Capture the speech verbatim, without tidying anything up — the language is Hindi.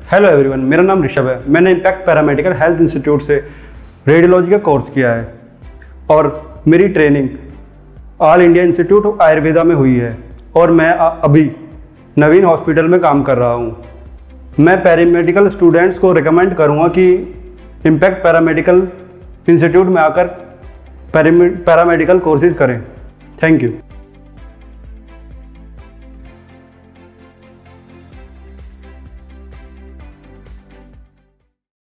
हेलो एवरीवन, मेरा नाम ऋषभ है। मैंने इम्पैक्ट पैरामेडिकल हेल्थ इंस्टीट्यूट से रेडियोलॉजी का कोर्स किया है और मेरी training all India institute of Ayurveda में हुई है और मैं अभी नवीन हॉस्पिटल में काम कर रहा हूँ। मैं पैरामेडिकल स्टूडेंट्स को रिकमेंड करूँगा कि इम्पैक्ट पैरामेडिकल इंस्टीट्यूट में आकर पैरामेडिकल कोर्सेज करें। Thank you.